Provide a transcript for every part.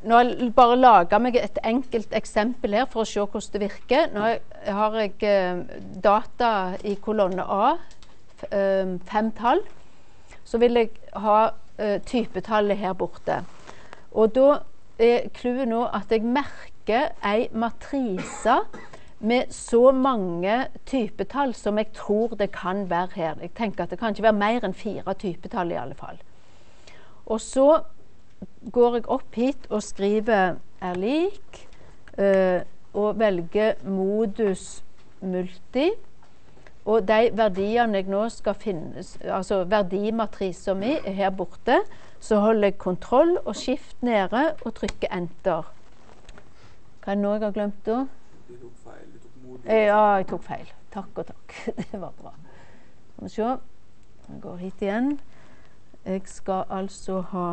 nå har jeg bare laget meg et enkelt eksempel her for å se hvordan det virker. Nå har jeg data i kolonne A, 5 tall. Så vil jeg ha typetallet her borte. Og da clouet nå at jeg merker en matrise med så mange typetall som jeg tror det kan være her. Jeg tenker at det kan ikke være mer enn 4 typetall i alle fall. Og så går jeg opp hit og skriver er lik, og velger modus multi. Og de verdiene jeg nå skal finne, altså verdimatrisen min er her borte, så holder jeg kontroll og skift nede og trykker enter. Hva er det nå jeg har glemt da? Du tok feil, du tok modus. Ja, jeg tok feil. Takk og takk. Det var bra. Skal vi se. Jeg går hit igjen. Jeg skal altså ha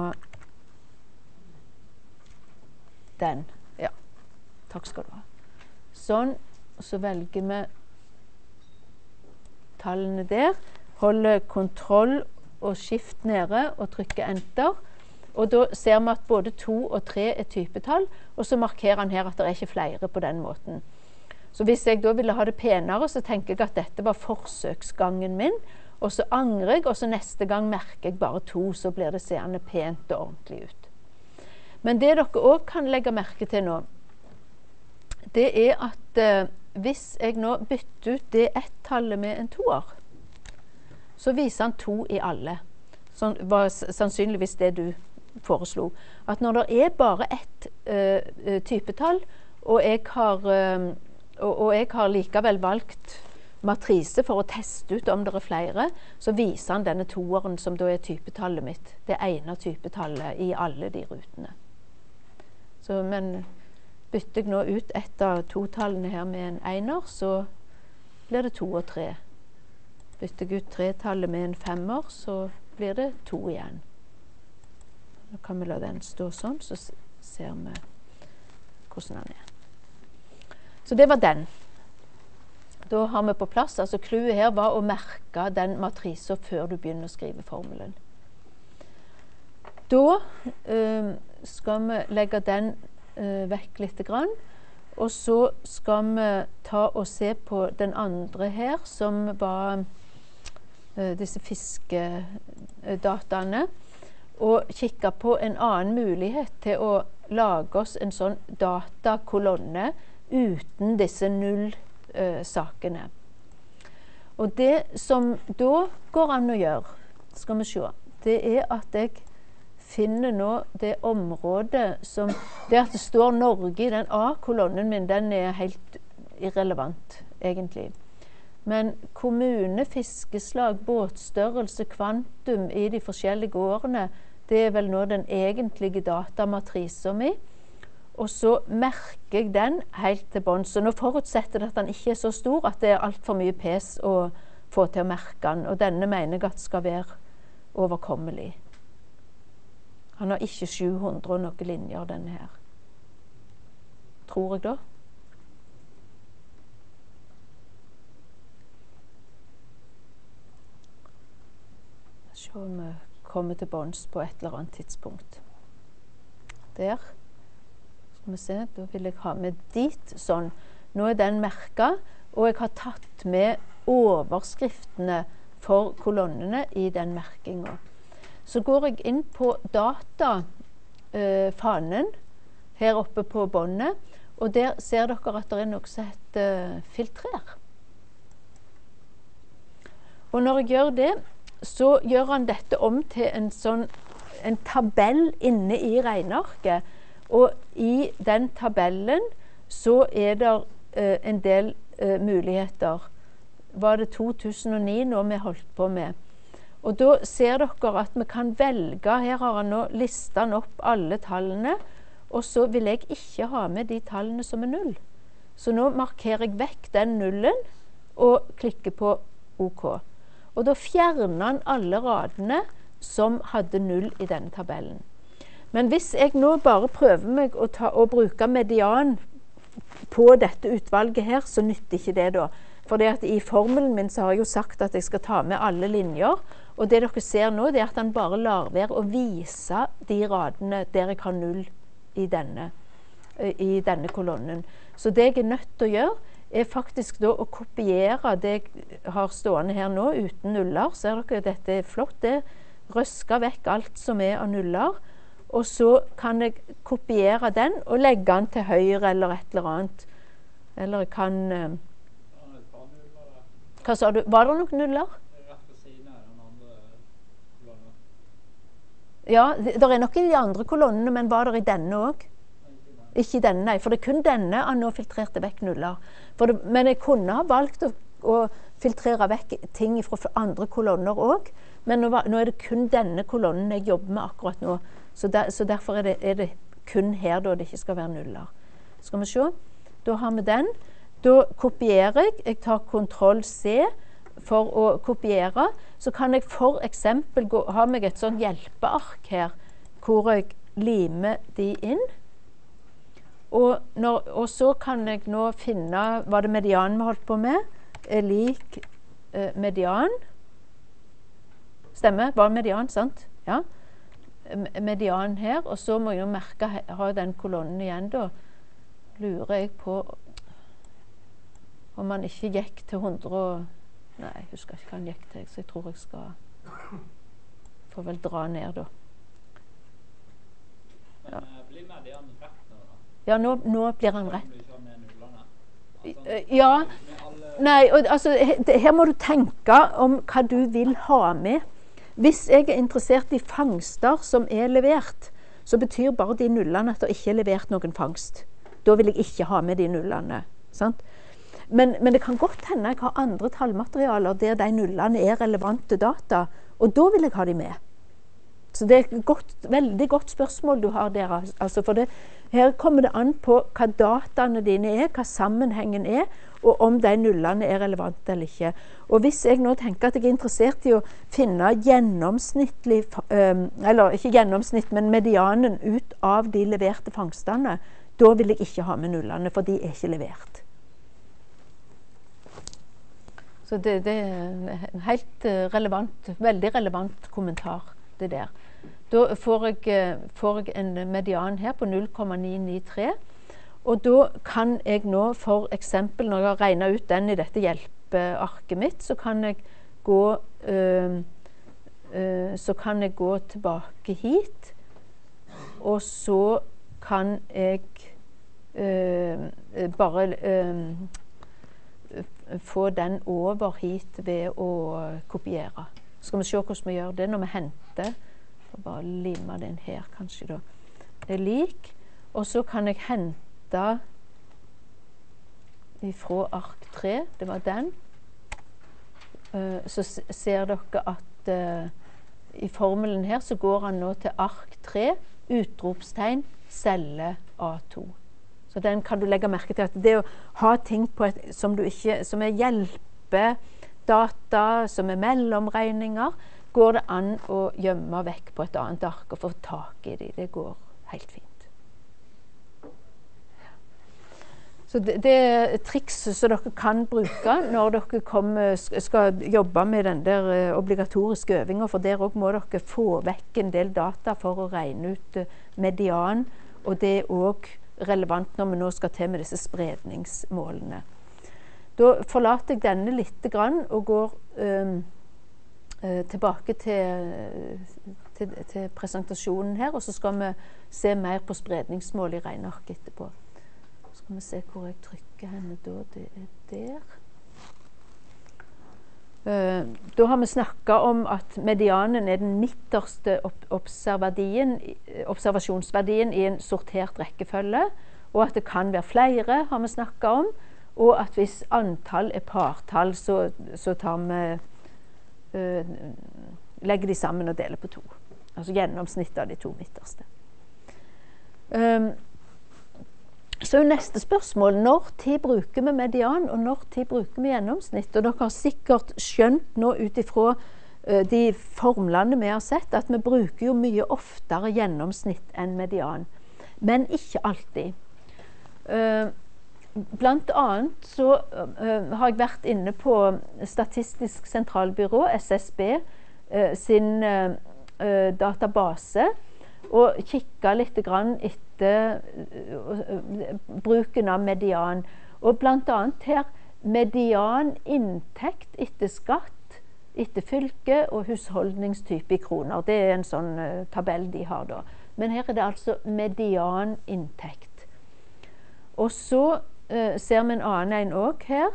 den. Ja. Takk skal du ha. Sånn. Og så velger vi tallene der. Holder kontroll og skift nede og trykker enter. Og da ser vi at både 2 og 3 er typetall, og så markerer han her at det er ikke flere på den måten. Så hvis jeg da ville ha det penere, så tenker jeg at dette var forsøksgangen min, og så angrer jeg, og så neste gang merker jeg bare 2, så blir det seende pent og ordentlig ut. Men det dere også kan legge merke til nå, det er at hvis jeg nå bytter ut det 1-tallet med en 2-er, så viser han 2 i alle. Sånn var sannsynligvis det du foreslo. At når det er bare ett typetall, og jeg har likevel valgt matrise for å teste ut om det er flere, så viser han denne 2-eren som da er typetallet mitt. Det ene typetallet i alle de rutene. Så, men bytter jeg nå ut ett av 2-tallene her med en 1-er, så blir det 2 og 3. Bytter jeg ut 3-tallet med en 5-er, så blir det 2 igjen. Nå kan vi la den stå sånn, så ser vi hvordan den er. Så det var den. Da har vi på plass, altså clouet her var å merke den matrisen før du begynner å skrive formelen. Da skal vi legge den vekk litt grann, og så skal vi ta og se på den andre her, som var disse fiskedataene, og kikke på en annen mulighet til å lage oss en sånn datakolonne uten disse null-sakene. Og det som da går an å gjøre, skal vi se, det er at jeg finner nå det området som, det at det står Norge i den A-kolonnen min, den er helt irrelevant, egentlig. Men kommune, fiskeslag, båtstørrelse, kvantum i de forskjellige årene, det er vel nå den egentlige datamatrisen min. Og så merker jeg den helt til bånd. Så nå forutsetter det at den ikke er så stor, at det er alt for mye pes å få til å merke den. Og denne mener jeg at skal være overkommelig. Han har ikke 700 og noen linjer, denne her. Tror jeg da. Se om vi kommer til bånds på et eller annet tidspunkt. Der. Skal vi se, da vil jeg ha med dit, sånn. Nå er den merket, og jeg har tatt med overskriftene for kolonnene i den merkingen. Så går jeg inn på data-fanen her oppe på båndet, og der ser dere at det er noe som heter filtrer. Og når jeg gjør det, så gjør han dette om til en tabell inne i regnearket, og i den tabellen så er det en del muligheter. Var det 2009 nå vi holdt på med? Og da ser dere at vi kan velge, her har han nå listet opp alle tallene, og så vil jeg ikke ha med de tallene som er 0. Så nå markerer jeg vekk den nullen og klikker på OK. Og da fjerner han alle radene som hadde 0 i denne tabellen. Men hvis jeg nå bare prøver meg å bruke median på dette utvalget her, så nytter ikke det da. For i formelen min så har jeg jo sagt at jeg skal ta med alle linjer, og det dere ser nå, det er at han bare lar være å vise de radene der jeg har 0 i denne kolonnen. Så det jeg er nødt til å gjøre, er faktisk da å kopiere det jeg har stående her nå uten nuller. Ser dere, dette er flott. Det røsker vekk alt som er av nuller. Og så kan jeg kopiere den og legge den til høyre eller et eller annet. Eller jeg kan Hva sa du? Var det noen nuller? Ja, det er nok i de andre kolonnene, men var det i denne òg? Ikke i denne, nei. For det er kun denne han nå filtrerte vekk nuller. Men jeg kunne ha valgt å filtrere vekk ting fra andre kolonner òg. Men nå er det kun denne kolonnen jeg jobber med akkurat nå. Så derfor er det kun her da det ikke skal være nuller. Skal vi se. Da har vi den. Da kopierer jeg. Jeg tar Ctrl+C for å kopiere. Så kan jeg for eksempel ha meg et sånn hjelpeark her, hvor jeg limer de inn. Og så kan jeg nå finne, var det median vi holdt på med? Lik median. Stemmer, var det median, sant? Ja. Median her, og så må jeg jo merke, ha den kolonnen igjen da. Lurer jeg på om man ikke gikk til 100 nei, jeg husker ikke hva han gikk til, så jeg tror jeg skal få vel dra ned da. Ja. Men blir median rett nå da? Ja, nå blir han rett. Ja, nei, altså, her må du tenke om hva du vil ha med. Hvis jeg er interessert i fangster som er levert, så betyr bare de nullene at det ikke er levert noen fangst. Da vil jeg ikke ha med de nullene, sant? Men det kan godt hende jeg har andre tallmaterialer der de nullene er relevante data, og da vil jeg ha de med. Så det er et veldig godt spørsmål du har der. Altså for her kommer det an på hva dataene dine er, hva sammenhengen er, og om de nullene er relevante eller ikke. Og hvis jeg nå tenker at jeg er interessert i å finne gjennomsnittlig, eller ikke gjennomsnitt, men medianen ut av de leverte fangstene, da vil jeg ikke ha med nullene, for de er ikke levert. Så det er en helt relevant, veldig relevant kommentar, det der. Da får jeg en median her på 0,993, og da kan jeg nå for eksempel, når jeg har regnet ut den i dette hjelpearket mitt, så kan jeg gå tilbake hit, og så kan jeg bare få den over hit ved å kopiere. Så skal vi se hvordan vi gjør det når vi henter. Bare lime den her kanskje da. Det er lik. Og så kan jeg hente ifra ark 3. Det var den. Så ser dere at i formelen her så går han nå til ark 3, utropstegn, celle A2. Så den kan du legge merke til at det å ha ting på som er hjelpedata, som er mellomregninger, går det an å gjemme vekk på et annet ark og få tak i de. Det går helt fint. Så det er triks som dere kan bruke når dere skal jobbe med den der obligatoriske øvingen, for der også må dere få vekk en del data for å regne ut median, og det er også relevant når vi nå skal til med disse spredningsmålene. Da forlater jeg denne litt grann og går tilbake til presentasjonen her, og så skal vi se mer på spredningsmål i regneark etterpå. Så skal vi se hvor jeg trykker henne da. Det er der. Da har vi snakket om at medianen er den midterste observasjonsverdien i en sortert rekkefølge, og at det kan være flere, har vi snakket om, og at hvis antall er partall, så tar vi legger de sammen og deler på 2. Altså gjennomsnittet av de 2 midterste. Så neste spørsmål, når tid bruker vi median, og når tid bruker vi gjennomsnitt? Og dere har sikkert skjønt nå utifra de formlene vi har sett, at vi bruker jo mye oftere gjennomsnitt enn median. Men ikke alltid. Blant annet så har jeg vært inne på Statistisk sentralbyrå, SSB, sin database, og kikket litt grann etter bruken av median. Og blant annet her median inntekt etter skatt, etter fylke og husholdningstype i kroner. Det er en sånn tabell de har da. Men her er det altså median inntekt. Og så ser vi en annen en også her.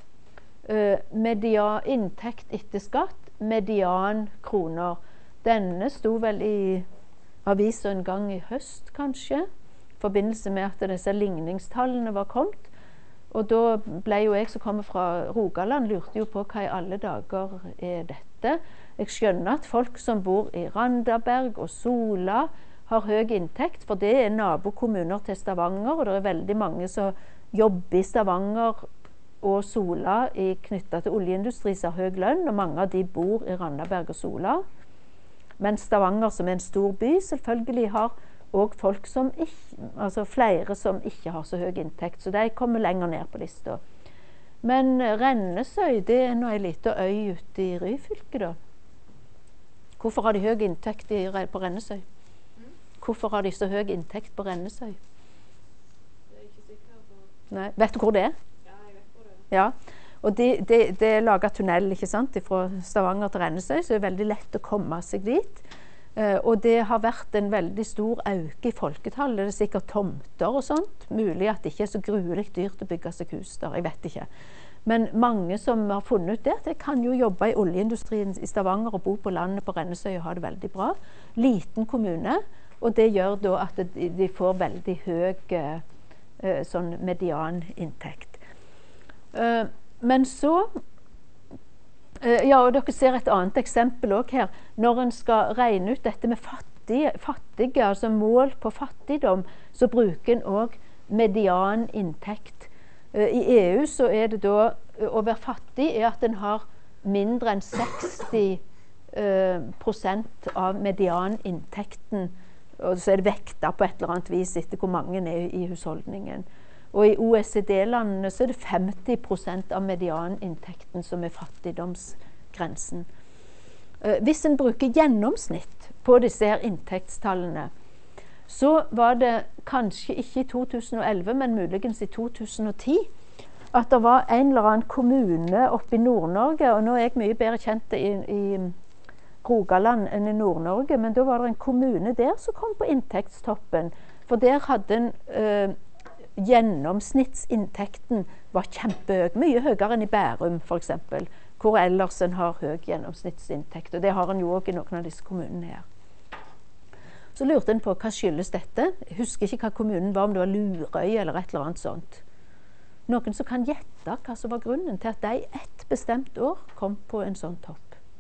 Inntekt etter skatt, median kroner. Denne sto vel i avisen en gang i høst, kanskje, i forbindelse med at disse ligningstallene var kommet. Og da ble jo jeg som kommer fra Rogaland, lurte jo på hva i alle dager er dette. Jeg skjønner at folk som bor i Randaberg og Sola har høy inntekt, for det er nabokommuner til Stavanger, og det er veldig mange som jobber i Stavanger og Sola knyttet til oljeindustri som har høy lønn, og mange av de bor i Randaberg og Sola. Men Stavanger, som er en stor by, selvfølgelig har også folk som ikke, altså flere som ikke har så høy inntekt, så de kommer lenger ned på lista. Men Rennesøy, det er nå en liten øy ute i Ryfylke da. Hvorfor har de høy inntekt på Rennesøy? Hvorfor har de så høy inntekt på Rennesøy? Det er ikke sikker på. Nei. Vet du hvor det er? Ja, jeg vet hvor det er. Ja, og det er laget tunnel, ikke sant, fra Stavanger til Rennesøy, så det er veldig lett å komme seg dit. Og det har vært en veldig stor øke i folketallet. Det er sikkert tomter og sånt. Mulig at det ikke er så gruelig dyrt å bygge seg hus der, jeg vet ikke. Men mange som har funnet ut det kan jo jobbe i oljeindustrien i Stavanger og bo på landet på Rennesøy og ha det veldig bra. Liten kommune, og det gjør da at de får veldig høy sånn medianinntekt. Men så ja, og dere ser et annet eksempel også her. Når en skal regne ut dette med fattige, altså mål på fattigdom, så bruker en også medianinntekt. I EU så er det da, å være fattig er at en har mindre enn 60% av medianinntekten, og så er det vekta på et eller annet vis etter hvor mange er i husholdningen. Og i OECD-landene så er det 50% av medianinntekten som er fattigdomsgrensen. Hvis en bruker gjennomsnitt på disse her inntektstallene, så var det kanskje ikke i 2011, men muligens i 2010, at det var en eller annen kommune oppe i Nord-Norge, og nå er jeg mye bedre kjent i Rogaland enn i Nord-Norge, men da var det en kommune der som kom på inntektstoppen, for der hadde en gjennomsnittsinntekten var kjempehøy, mye høyere enn i Bærum for eksempel, hvor ellers en har høy gjennomsnittsinntekt, og det har en jo også i noen av disse kommunene her. Så lurte en på hva skyldes dette. Jeg husker ikke hva kommunen var, om det var Lurøy eller et eller annet sånt. Noen som kan gjette hva som var grunnen til at de ett bestemt år kom på en sånn topp.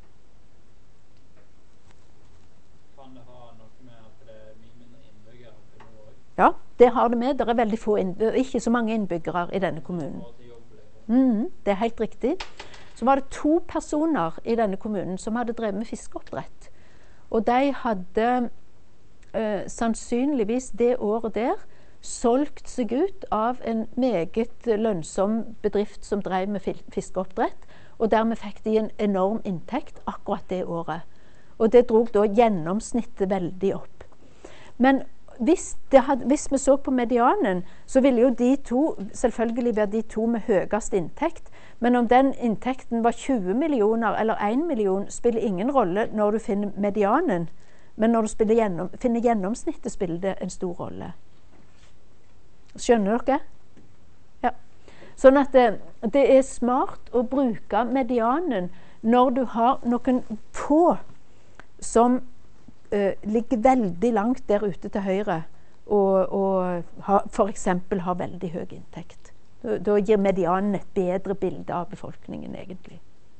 Kan det ha noe med at det er mye mindre innbyggere på Nord? Ja, det har det med. Det er veldig få ikke så mange innbyggere i denne kommunen. Det er helt riktig. Så var det 2 personer i denne kommunen som hadde drevet med fiskeoppdrett. Og de hadde sannsynligvis det året der solgt seg ut av en meget lønnsom bedrift som drev med fiskeoppdrett, og dermed fikk de en enorm inntekt akkurat det året. Og det drog da gjennomsnittet veldig opp. Men hvis vi så på medianen, så ville jo de to selvfølgelig være de to med høyest inntekt, men om den inntekten var 20 millioner eller 1 million, spiller ingen rolle når du finner medianen. Men når du finner gjennomsnittet, spiller det en stor rolle. Skjønner dere? Ja. Sånn at det er smart å bruke medianen når du har noen få som ligger veldig langt der ute til høyre og for eksempel har veldig høy inntekt. Da gir medianen et bedre bilde av befolkningen egentlig.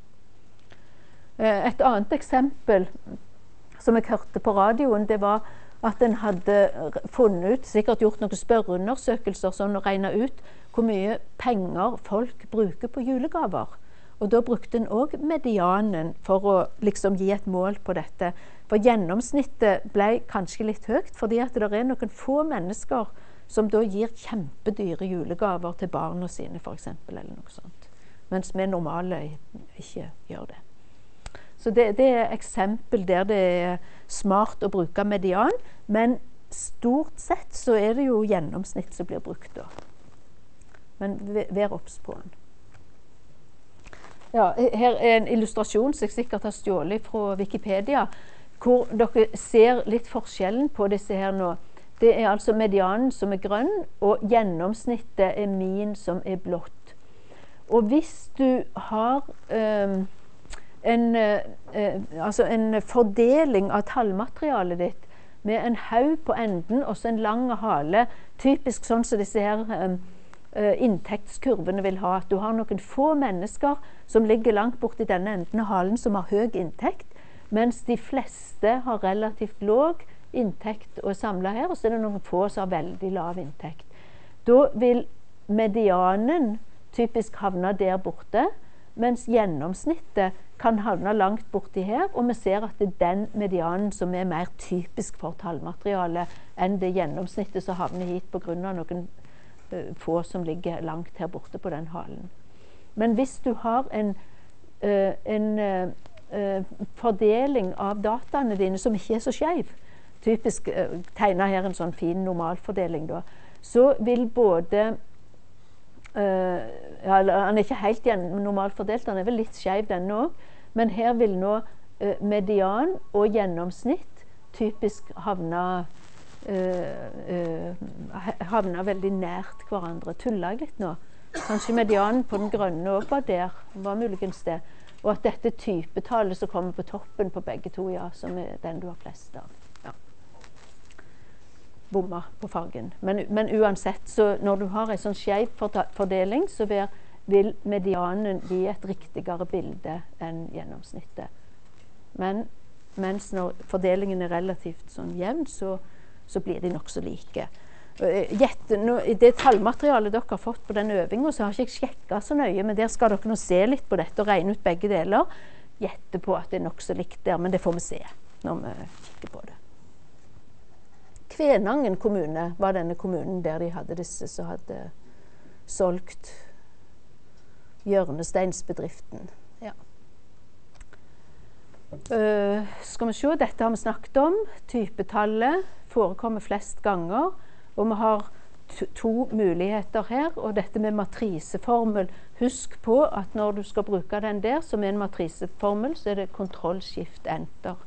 Et annet eksempel som jeg hørte på radioen, det var at en hadde funnet ut, sikkert gjort noen spørreundersøkelser sånn å regne ut hvor mye penger folk bruker på julegaver. Og da brukte en også medianen for å liksom gi et mål på dette. For gjennomsnittet ble kanskje litt høyt, fordi at det er noen få mennesker som da gir kjempedyre julegaver til barna sine for eksempel, eller noe sånt. Mens vi normale ikke gjør det. Så det er eksempel der det er smart å bruke median, men stort sett så er det jo gjennomsnitt som blir brukt da. Men vær obs på den. Ja, her er en illustrasjon som jeg sikkert har stjålet fra Wikipedia, hvor dere ser litt forskjellen på disse her nå. Det er altså medianen som er grønn, og gjennomsnittet er min som er blått. Og hvis du har en fordeling av tallmaterialet ditt med en haug på enden og så en lang hale, typisk sånn som disse her inntektskurvene vil ha, at du har noen få mennesker som ligger langt bort i denne enden av halen som har høy inntekt, mens de fleste har relativt låg inntekt å samle her, og så er det noen få som har veldig lav inntekt. Da vil medianen typisk havne der borte, mens gjennomsnittet kan havne langt borti her, og vi ser at det er den medianen som er mer typisk for tallmaterialet enn det gjennomsnittet som havner hit på grunn av noen få som ligger langt her borte på den halen. Men hvis du har en fordeling av dataene dine som ikke er så skjev, typisk tegner her en sånn fin normalfordeling da, så vil både han er ikke helt normalfordelt, han er vel litt skjev denne også, men her vil nå median og gjennomsnitt typisk havne veldig nært hverandre. Tuller jeg litt nå? Kanskje medianen på den grønne også var der, var muligens det. Og at dette typetallet som kommer på toppen på begge to, ja, som er den du har flest av. Ja. Bomma på fargen. Men uansett, så når du har en sånn skjev fordeling, så vil medianen gi et riktigere bilde enn gjennomsnittet. Mens når fordelingen er relativt sånn jevn, så blir de nok så like. I det tallmaterialet dere har fått på den øvingen, så har ikke jeg sjekket så nøye, men der skal dere nå se litt på dette og regne ut begge deler. Gjette på at det er nok så likt der, men det får vi se når vi kikker på det. Kvænangen kommune var denne kommunen der de hadde disse som hadde solgt hjørnesteinsbedriften. Ja. Skal vi se, dette har vi snakket om. Typetallet forekommer flest ganger, og vi har to muligheter her, og dette med matriseformel. Husk på at når du skal bruke den der som en matriseformel, så er det Ctrl-Shift-Enter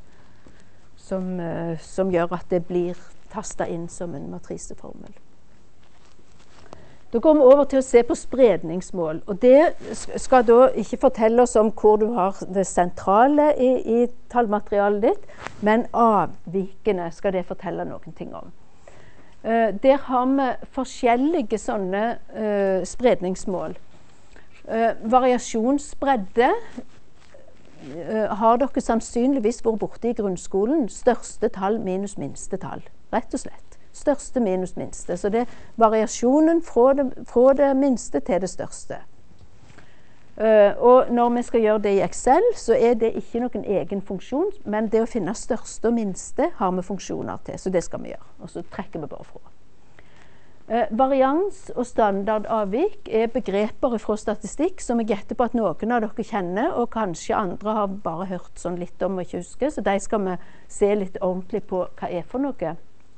som gjør at det blir tastet inn som en matriseformel. Da går vi over til å se på spredningsmål, og det skal da ikke fortelle oss om hvor du har det sentrale i tallmaterialet ditt, men avvikene skal det fortelle noen ting om. Der har vi forskjellige sånne spredningsmål. Variasjonsbredde har dere sannsynligvis vært borte i grunnskolen. Største tall minus minste tall, rett og slett. Største minus minste. Så det er variasjonen fra det minste til det største. Og når vi skal gjøre det i Excel, så er det ikke noen egen funksjon, men det å finne største og minste har vi funksjoner til, så det skal vi gjøre. Og så trekker vi bare fra. Varians og standardavvik er begreper fra statistikk som jeg gjetter på at noen av dere kjenner, og kanskje andre har bare hørt sånn litt om og ikke husker, så de skal vi se litt ordentlig på hva er for noe.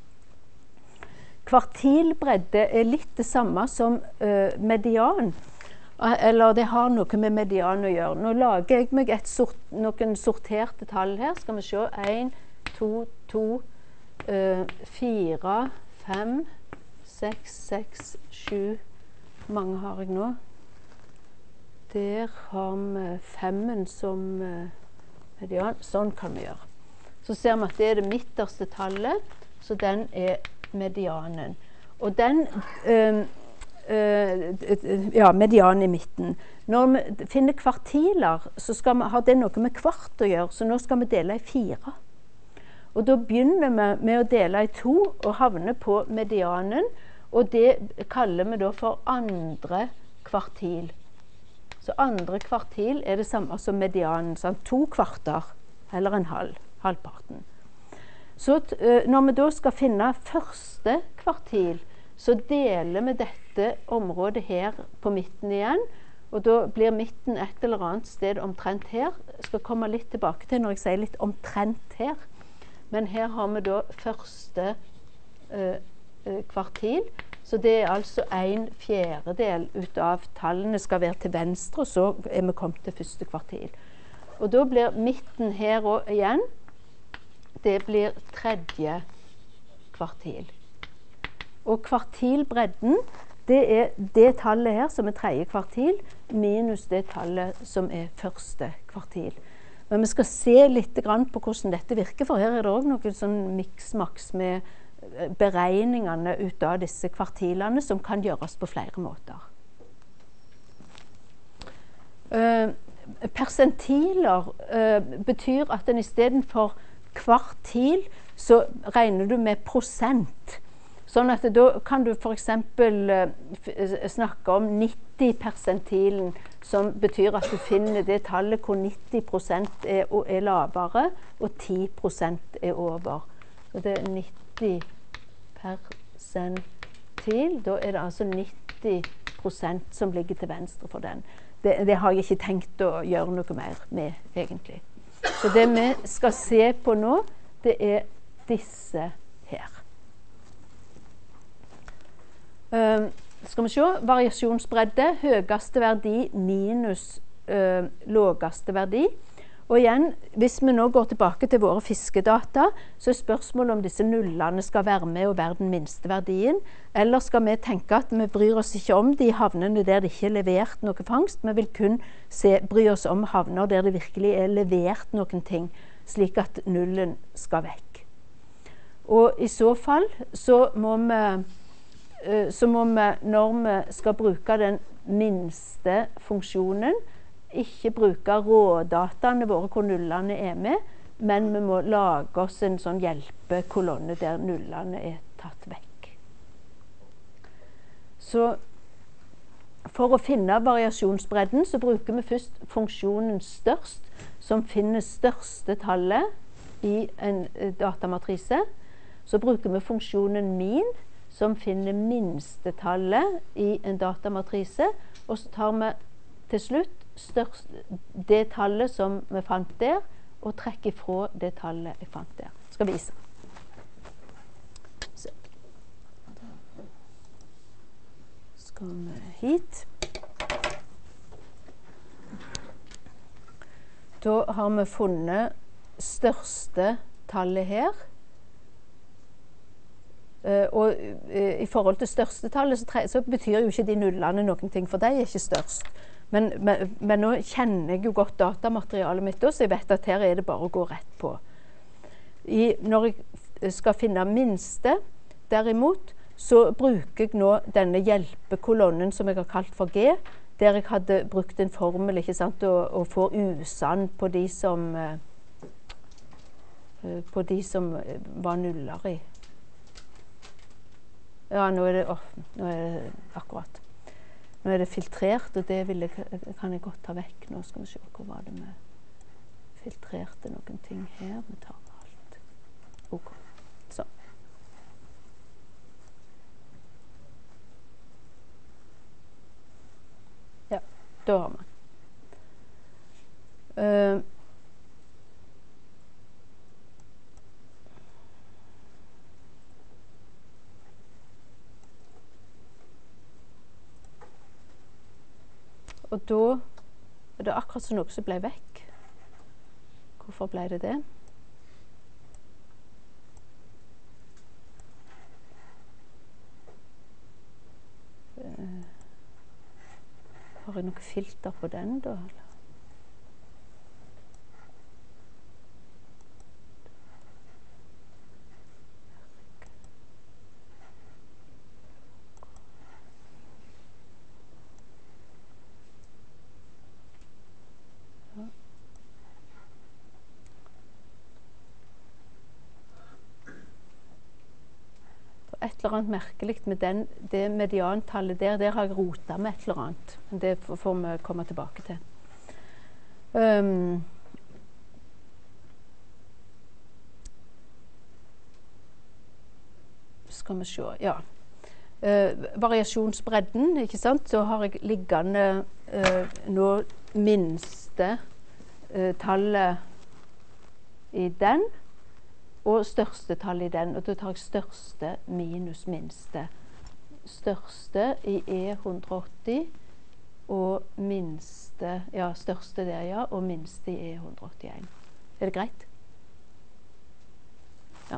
Kvartilbredde er litt det samme som median, eller det har noe med median å gjøre. Nå lager jeg meg noen sorterte tall her. Skal vi se. 1, 2, 2, 4, 5, 6, 6, 7. Hvor mange har jeg nå? Der har vi 5 som median. Sånn kan vi gjøre. Så ser vi at det er det midterste tallet, så den er medianen. Og den medianen i midten. Når vi finner kvartiler, så har det noe med kvart å gjøre, så nå skal vi dele i 4. Og da begynner vi med å dele i 2 og havne på medianen, og det kaller vi da for andre kvartil. Så andre kvartil er det samme som medianen, sånn 2 kvarter, eller en halvparten. Så når vi da skal finne første kvartil, så deler vi dette området her på midten igjen, Og da blir midten et eller annet sted omtrent her. Jeg skal komme litt tilbake til når jeg sier litt omtrent her. Men her har vi da første kvartil. Så det er altså 1/4 ut av tallene skal være til venstre, og så er vi kommet til første kvartil. Og da blir midten her og igjen, det blir tredje kvartil. Og kvartilbredden, det er det tallet her som er tredje kvartil, minus det tallet som er første kvartil. Men vi skal se litt grann på hvordan dette virker, for her er det også noe sånn miks-maks med beregningene ut av disse kvartilene som kan gjøres på flere måter. Persentiler betyr at en i stedet for kvartil så regner du med prosent. Sånn at da kan du for eksempel snakke om 90-persentilen, som betyr at du finner det tallet hvor 90% er lavere og 10% er over. Så det er 90 persentil, da er det altså 90% som ligger til venstre for den. Det har jeg ikke tenkt å gjøre noe mer med, egentlig. Så det vi skal se på nå, det er disse her. Skal vi se, variasjonsbredde, høyeste verdi minus laveste verdi. Og igjen, hvis vi nå går tilbake til våre fiskedata, så er spørsmålet om disse nullene skal være med og være den minste verdien, eller skal vi tenke at vi bryr oss ikke om de havnene der det ikke er levert noe fangst, vi vil kun bry oss om havner der det virkelig er levert noen ting, slik at nullen skal vekk. Og i så fall så må vi, når vi skal bruke den minste funksjonen, ikke bruke rådataene våre hvor nullene er med, men vi må lage oss en sånn hjelpekolonne der nullene er tatt vekk. Så for å finne variasjonsbredden så bruker vi først funksjonen størst, som finner største tallet i en datamatrise. Så bruker vi funksjonen min, som finner minste tallet i en datamatrise, og så tar vi til slutt det tallet som vi fant der, og trekker ifra det tallet jeg fant der. Skal vise. Så. Skal vi hit. Da har vi funnet største tallet her. Og i forhold til største tallet så betyr jo ikke de nullene noen ting, for de er ikke størst. Men nå kjenner jeg jo godt datamaterialet mitt, så jeg vet at her er det bare å gå rett på. Når jeg skal finne minste, derimot, så bruker jeg nå denne hjelpekolonnen som jeg har kalt for G, der jeg hadde brukt en formel, ikke sant, og får usann på de som var nuller i. Ja, nå er det akkurat. Nå er det filtrert, og det kan jeg godt ta vekk. Nå skal vi se, hvor var det vi filtrerte noen ting her. Vi tar alt. Ok, så. Ja, da har vi. Og da er det akkurat som noe som ble vekk. Hvorfor ble det det? Har jeg noe filter på den da? Et eller annet merkelig med det mediantallet der har jeg rotet med et eller annet. Det får vi komme tilbake til. Skal vi se, ja. variasjonsbredden, ikke sant? Så har jeg liggende nå minste tallet i den, og største tallet i den. Og da tar jeg største minus minste. Største i E180 og minste, ja, største der, ja, og minste i E181. Er det greit? Ja.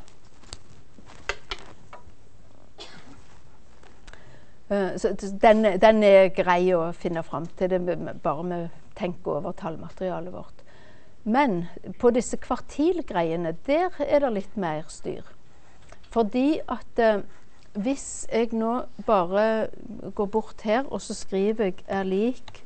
Så den er grei å finne fram til, det bare vi tenker over tallmaterialet vårt. Men på disse kvartilgreiene, der er det litt mer styr. Fordi at hvis jeg nå bare går bort her, og så skriver jeg er lik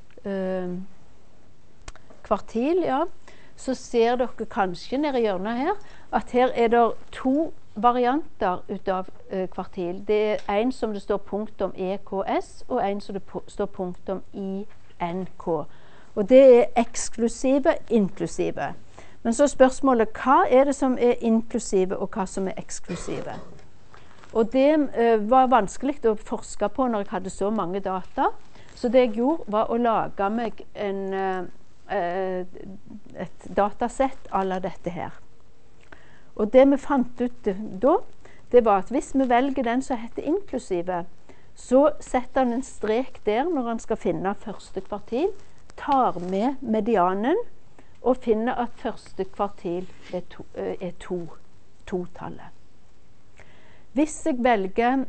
kvartil, ja, så ser dere kanskje nede i hjørnet her, at her er det to varianter ut av kvartil. Det er en som det står punktum EKS, og en som det står punktum INK. Og det er eksklusive, inklusive. Men så er spørsmålet, hva er det som er inklusive, og hva som er eksklusive? Og det var vanskelig å forske på når jeg hadde så mange data. Så det jeg gjorde, var å lage meg et datasett à la dette her. Og det vi fant ut da, det var at hvis vi velger den som heter inklusive, så setter han en strek der når han skal finne første kvartil, tar med medianen og finner at første kvartil er to-tallet. Hvis jeg velger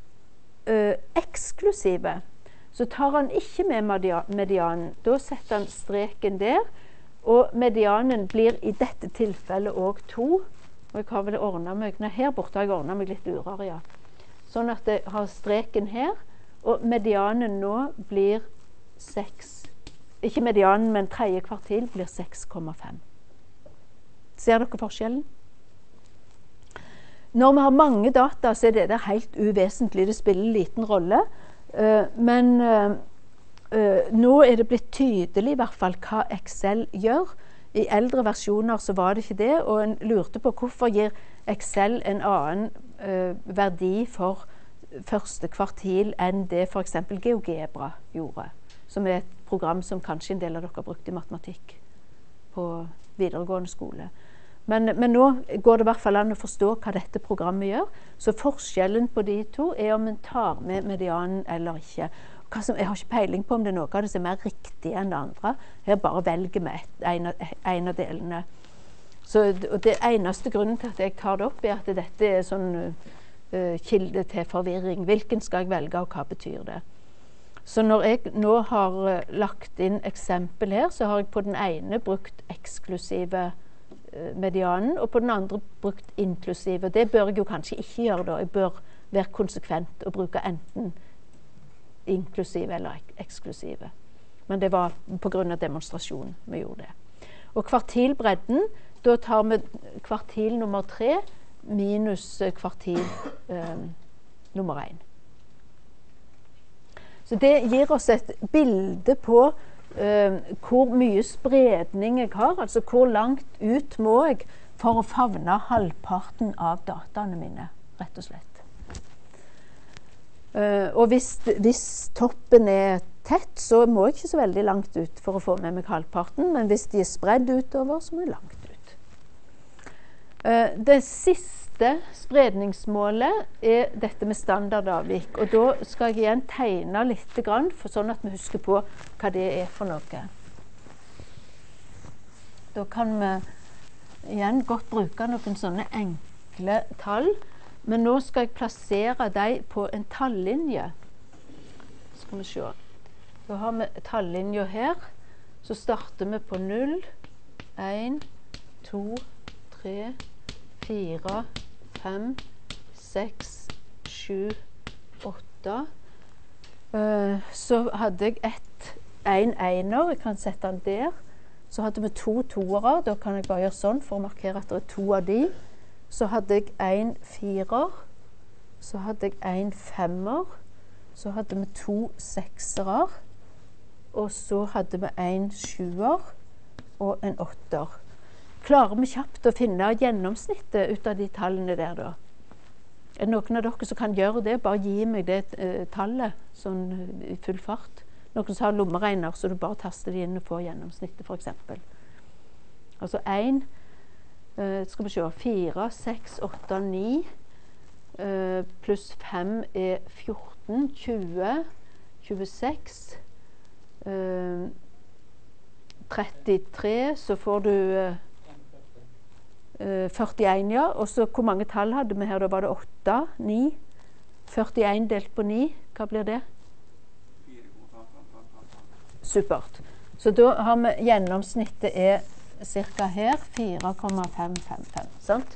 eksklusive, så tar han ikke med medianen. Da setter han streken der, og medianen blir i dette tilfellet også 2. Og jeg har vel ordnet meg, nei, her borte har jeg ordnet meg litt urare, ja. Sånn at jeg har streken her, og medianen nå blir 6. Ikke medianen, men tredje kvartil blir 6,5. Ser dere forskjellen? Når vi har mange data, så er det der helt uvesentlig. Det spiller en liten rolle. Men nå er det blitt tydelig i hvert fall hva Excel gjør. I eldre versjoner så var det ikke det, og en lurte på hvorfor gir Excel en annen verdi for første kvartil enn det for eksempel GeoGebra gjorde, som er et program som kanskje en del av dere har brukt i matematikk på videregående skole. Men nå går det i hvert fall an å forstå hva dette programmet gjør. Så forskjellen på de to er om en tar med medianen eller ikke. Jeg har ikke peiling på om det er noe av det som er mer riktig enn det andre. Her bare velger vi en av delene. Og det eneste grunnen til at jeg tar det opp, er at dette er sånn kilde til forvirring. Hvilken skal jeg velge, og hva betyr det? Så når jeg nå har lagt inn eksempel her, så har jeg på den ene brukt eksklusive medianen, og på den andre brukt inklusive. Det bør jeg jo kanskje ikke gjøre da. Jeg bør være konsekvent og bruke enten inklusive eller eksklusive. Men det var på grunn av demonstrasjonen vi gjorde det. Og kvartilbredden, da tar vi kvartil nummer 3 minus kvartil nummer 1. Så det gir oss et bilde på hvor mye spredning jeg har, altså hvor langt ut må jeg for å favne halvparten av dataene mine, rett og slett. Og hvis toppen er tett, så må jeg ikke så veldig langt ut for å få med meg halvparten, men hvis de er spredd utover, så må jeg langt ut. Det siste spredningsmålet er dette med standardavvik, og da skal jeg igjen tegne litt grann, sånn at vi husker på hva det er for noe. Da kan vi igjen godt bruke noen sånne enkle tall, men nå skal jeg plassere dem på en tallinje. Skal vi se. Da har vi tallinja her, så starter vi på 0, 1, 2, 3, 4, 5, 6, 7, 8. Så hadde jeg en einer, jeg kan sette den der. Så hadde vi 2 toere, da kan jeg bare gjøre sånn for å markere at det er 2 av de. Så hadde jeg en 4er, så hadde jeg en 5er, så hadde vi 2 6-ere, og så hadde vi en 7-er og en 8-er. Klarer vi kjapt å finne gjennomsnittet ut av de tallene der da? Er det noen av dere som kan gjøre det? Bare gi meg det tallet sånn i full fart. Noen som har lommeregner, så du bare taster det inn og får gjennomsnittet, for eksempel. Altså 1, skal vi se, 4, 6, 8, 9, pluss 5 er 14, 20, 26, 33, så får du 41, ja. Og så hvor mange tall hadde vi her? Da var det 8, 9, 41 delt på 9. Hva blir det? Supert. Så da har vi gjennomsnittet er cirka her 4,555, sant?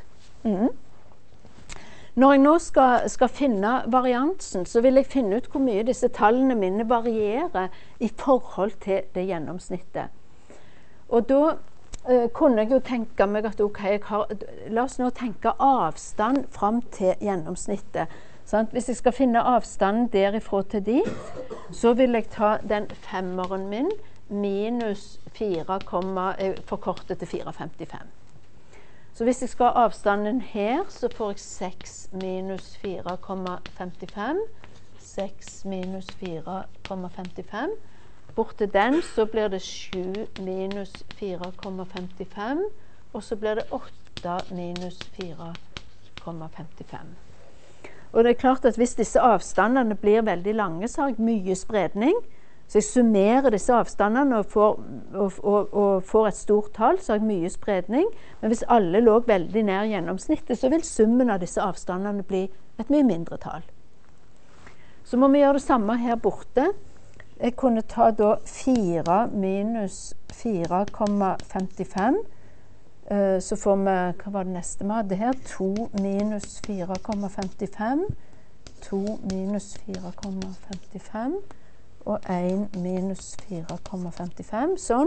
Når jeg nå skal finne variansen, så vil jeg finne ut hvor mye disse tallene mine varierer i forhold til det gjennomsnittet. Og da kunne jeg jo tenke meg at ok, la oss nå tenke avstand fram til gjennomsnittet. Sant? Hvis jeg skal finne avstanden derifra til dit, så vil jeg ta den 5-eren min minus 4, forkortet til 4,55. Så hvis jeg skal ha avstanden her, så får jeg 6 minus 4,55. 6 minus 4,55. Bort til den så blir det 7 minus 4,55. Og så blir det 8 minus 4,55. Og det er klart at hvis disse avstandene blir veldig lange, så har jeg mye spredning. Så jeg summerer disse avstandene og får et stort tall, så har jeg mye spredning. Men hvis alle lå veldig nær gjennomsnittet, så vil summen av disse avstandene bli et mye mindre tall. Så må vi gjøre det samme her borte. Jeg kunne ta da 4 minus 4,55. Så får vi, hva var det neste vi hadde her? 2 minus 4,55. 2 minus 4,55. Og 1 minus 4,55, sånn.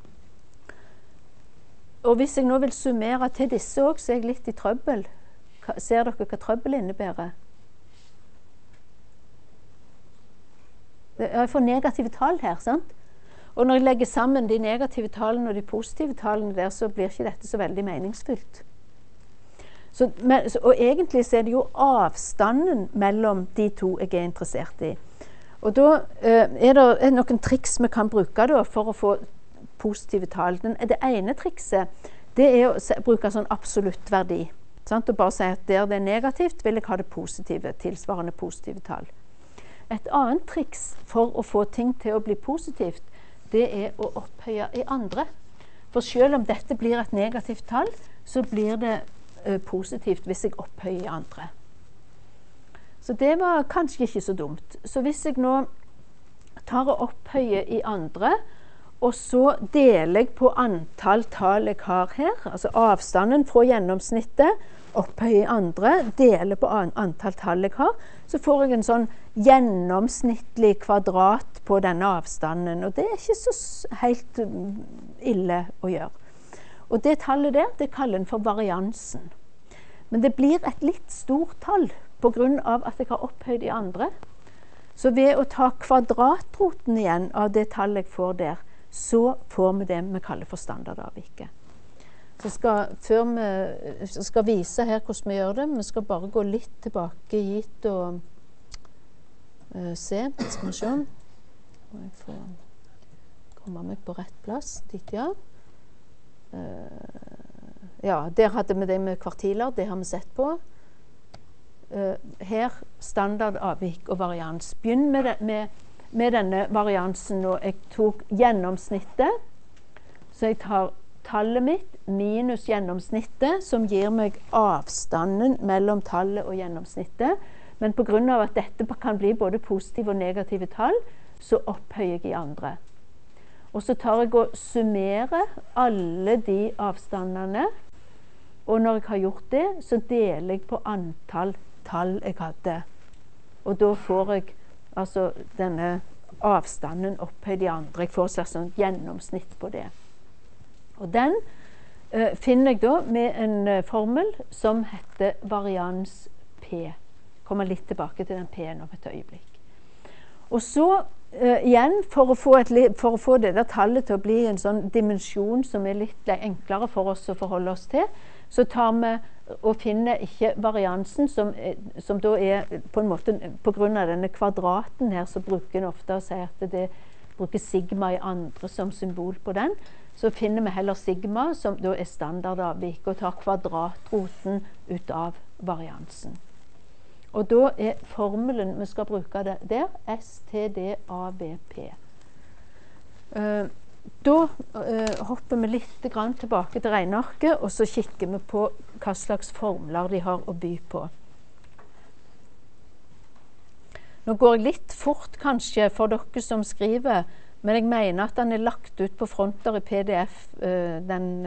Og hvis jeg nå vil summere til disse også, så er jeg litt i trøbbel. Ser dere hva trøbbel innebærer? Jeg får negative tall her, sant? Og når jeg legger sammen de negative tallene og de positive tallene der, så blir ikke dette så veldig meningsfylt. Og egentlig så er det jo avstanden mellom de to jeg er interessert i. Og da er det noen triks vi kan bruke da, for å få positive tall. Det ene trikset, det er å bruke sånn absolutt verdi. Sant? Og bare si at der det er negativt, vil jeg ha det positive, tilsvarende positive tall. Et annet triks for å få ting til å bli positivt, det er å opphøye i andre. For selv om dette blir et negativt tall, så blir det positivt hvis jeg opphøyer i andre. Så det var kanskje ikke så dumt. Så hvis jeg nå tar og opphøyer i andre, og så deler jeg på antall tall jeg har her, altså avstanden fra gjennomsnittet, opphøyer i andre, deler på antall tall jeg har, så får jeg en sånn gjennomsnittlig kvadrat på denne avstanden, og det er ikke så helt ille å gjøre. Og det tallet der, det kaller en for variansen. Men det blir et litt stort tall, på grunn av at jeg har opphøyd i andre. Så ved å ta kvadratroten igjen av det tallet jeg får der, så får vi det vi kaller for standardavviket. Så før vi skal vise her hvordan vi gjør det, vi skal bare gå litt tilbake hit og se. Skal vi se. Må jeg få komme meg på rett plass. Dit, ja. Ja, der hadde vi det med kvartiler, det har vi sett på. Her standard, avvik og varians. Begynn med denne variansen nå. Jeg tok gjennomsnittet, så jeg tar tallet mitt minus gjennomsnittet, som gir meg avstanden mellom tallet og gjennomsnittet. Men på grunn av at dette kan bli både positive og negative tall, så opphøyer jeg i andre. Og så tar jeg og summerer alle de avstandene, og når jeg har gjort det, så deler jeg på antall tall jeg hadde. Og da får jeg altså denne avstanden opphøyd i andre. Jeg får et slags sånn gjennomsnitt på det. Og den finner jeg da med en formel som heter varians P. Jeg kommer litt tilbake til den P-en om et øyeblikk. Og så igjen, for å få det der tallet til å bli en sånn dimensjon som er litt enklere for oss å forholde oss til, så tar vi og finner ikke variansen, som da på en måte, på grunn av denne kvadraten her, så bruker en ofte å si at det bruker sigma i andre som symbol på den. Så finner vi heller sigma, som da standardavvik, og tar kvadratroten ut av variansen. Og da formelen vi skal bruke der, STDAVP. Da hopper vi litt grann tilbake til regnearket, og så kikker vi på hva slags formler de har å by på. Nå går jeg litt fort kanskje for dere som skriver, men jeg mener at den lagt ut på fronter i PDF, den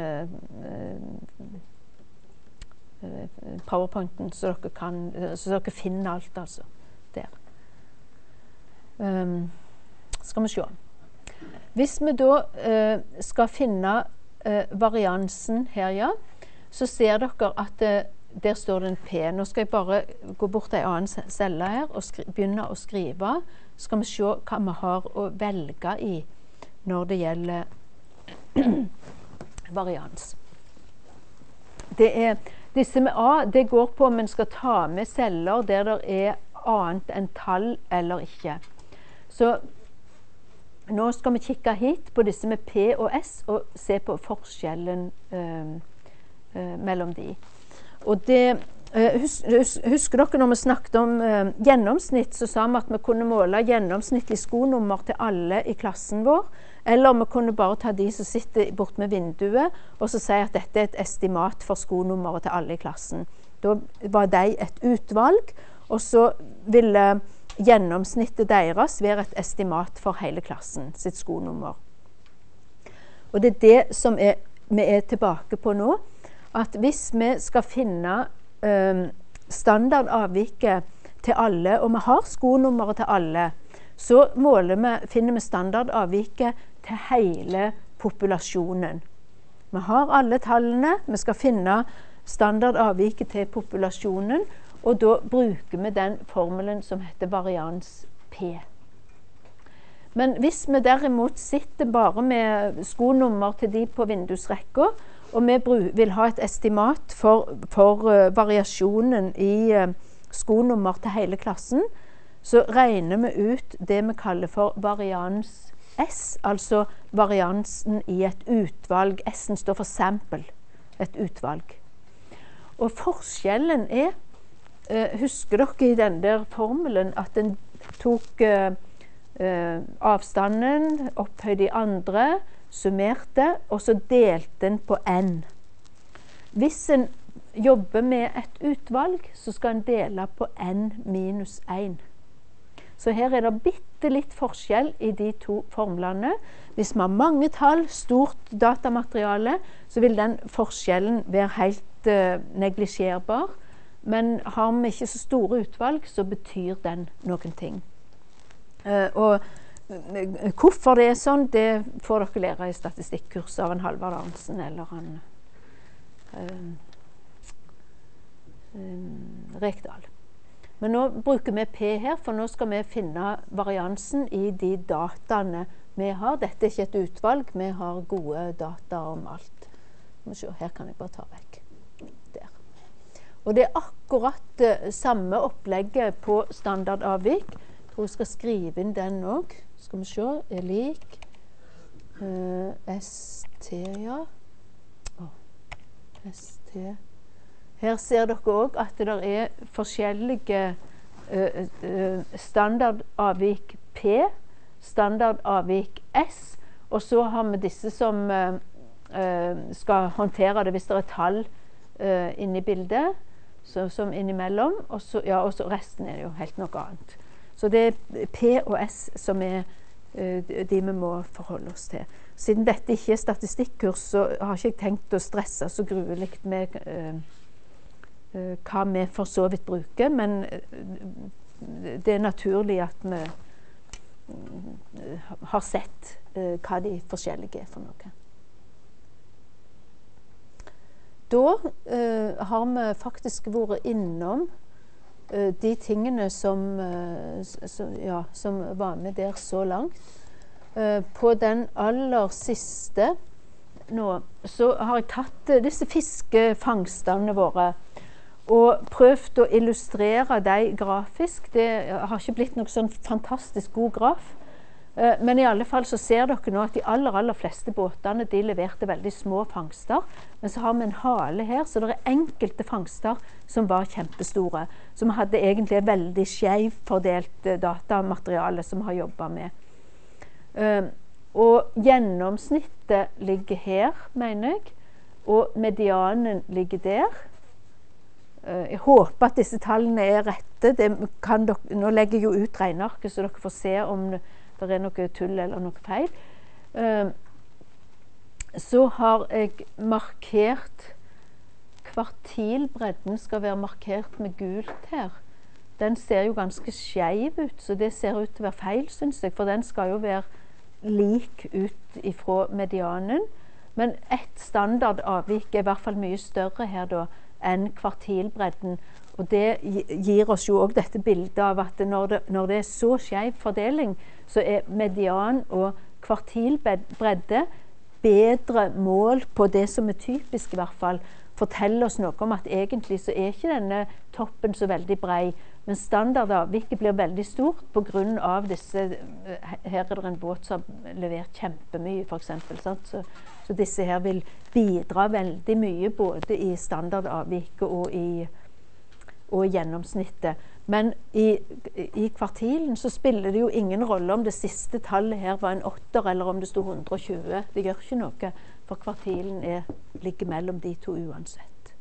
PowerPointen, så dere finner alt altså der. Skal vi se. Hvis vi da skal finne variansen her, ja, så ser dere at der står det en P. Nå skal jeg bare gå bort til en annen celle her og begynne å skrive. Så skal vi se hva vi har å velge i når det gjelder varians. Disse med A, det går på om en skal ta med celler der det er annet enn tall eller ikke. Så nå skal vi kikke hit på disse med P og S og se på forskjellen mellom de. Og det, husker dere når vi snakket om gjennomsnitt, så sa vi at vi kunne måle gjennomsnittlig skonummer til alle i klassen vår, eller vi kunne bare ta de som sitter bort med vinduet, og så si at dette er et estimat for skonummeret til alle i klassen. Da var de et utvalg, og så ville gjennomsnittet deres være et estimat for hele klassen sitt skonummer. Og det er det som vi er tilbake på nå, at hvis vi skal finne standardavviket til alle, og vi har skonummeret til alle, så finner vi standardavviket til hele populasjonen. Vi har alle tallene, vi skal finne standardavviket til populasjonen, og da bruker vi den formelen som heter varians P. Men hvis vi derimot sitter bare med skonummer til de på vindusrekka, og vi vil ha et estimat for variasjonen i skonummer til hele klassen, så regner vi ut det vi kaller for varians S, altså variansen i et utvalg. S-en står for sample, et utvalg. Og forskjellen husker dere i den der formelen at den tok avstanden, opphøyd i andre, summerte, og så delte den på n. Hvis en jobber med et utvalg, så skal en dele på n minus 1. Så her er det bitte litt forskjell i de to formlene. Hvis vi har mange tall, stort datamateriale, så vil den forskjellen være helt neglisjerbar. Men har vi ikke så store utvalg, så betyr den noen ting. Og hvorfor det er sånn, det får dere lære i statistikkurs av en Halvard Arntzen eller en Rekdal. Men nå bruker vi P her, for nå skal vi finne variansen i de dataene vi har. Dette er ikke et utvalg, vi har gode data om alt. Her kan jeg bare ta vekk. Der. Og det er akkurat samme opplegget på standardavvik. Jeg tror jeg skal skrive inn den også. Skal vi se, er lik ST, ja. ST. Her ser dere også at det er forskjellige standardavvik P, standardavvik S, og så har vi disse som skal håndtere det hvis det er tall inne i bildet, som innimellom, og så resten er det jo helt noe annet. Så det er P og S som er de vi må forholde oss til. Siden dette ikke er statistikkurs, så har ikke jeg tenkt å stresse så gruelig med hva vi for så vidt bruker, men det er naturlig at vi har sett hva de forskjellige er for noe. Da har vi faktisk vært innom de tingene som var med der så langt. På den aller siste nå, så har jeg tatt disse fiskefangstene våre og prøvd å illustrere de grafisk. Det har ikke blitt noe sånn fantastisk god graf. Men i alle fall så ser dere nå at de aller fleste båtene de leverte veldig små fangster. Men så har vi en hale her, så det er enkelte fangster som var kjempestore. Så vi hadde egentlig et veldig skjevfordelt datamateriale som vi har jobbet med. Og gjennomsnittet ligger her, mener jeg. Og medianen ligger der. Jeg håper at disse tallene er rette. Nå legger jeg jo ut regnearket, så dere får se om det er noe tull eller noe feil. Så har jeg markert kvartilbredden skal være markert med gult her. Den ser jo ganske skjev ut, så det ser ut til å være feil, synes jeg, for den skal jo være lik ut ifra medianen. Men ett standardavvik er i hvert fall mye større her da enn kvartilbredden. Og det gir oss jo også dette bildet av at når det er så skjev fordeling, så er median og kvartilbredde bedre mål på det som er typisk i hvert fall. Forteller oss noe om at egentlig så er ikke denne toppen så veldig brei, men standardavviket blir veldig stort på grunn av disse. Her er det en båt som har levert kjempemye, for eksempel, sant? Så disse her vil bidra veldig mye både i standardavviket og i gjennomsnittet. Men i kvartilen så spiller det jo ingen rolle om det siste tallet her var en 8 eller om det stod 120. Det gjør ikke noe, for kvartilen ligger mellom de to uansett.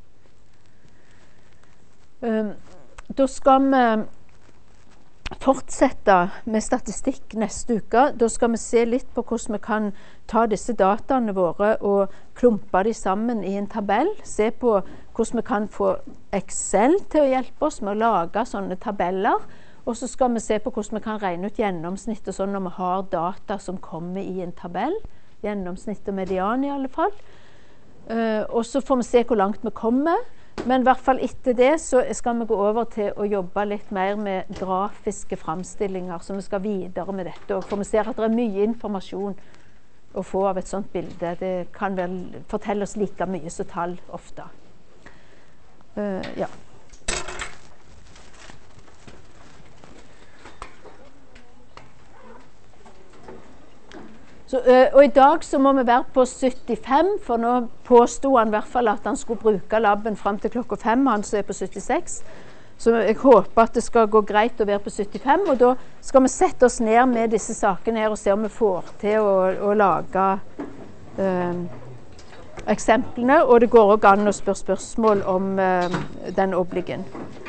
Da skal vi fortsette med statistikk neste uke. Da skal vi se litt på hvordan vi kan ta disse dataene våre og klumpe de sammen i en tabell. Se på hvordan vi kan få Excel til å hjelpe oss med å lage sånne tabeller. Og så skal vi se på hvordan vi kan regne ut gjennomsnitt og sånn når vi har data som kommer i en tabell. Gjennomsnitt og median i alle fall. Og så får vi se hvor langt vi kommer. Men i hvert fall etter det så skal vi gå over til å jobbe litt mer med grafiske fremstillinger, så vi skal videre med dette. For vi ser at det er mye informasjon å få av et sånt bilde. Det kan vel fortelle oss like mye som tall ofte. Ja. Så, og i dag så må vi være på 75, for nå påstod han i hvert fall at han skulle bruke labben frem til klokka 5, han som er på 76. Så jeg håper at det skal gå greit å være på 75, og da skal vi sette oss ned med disse sakene her og se om vi får til å lage eksemplene, og det går også an å spørre spørsmål om den obligen.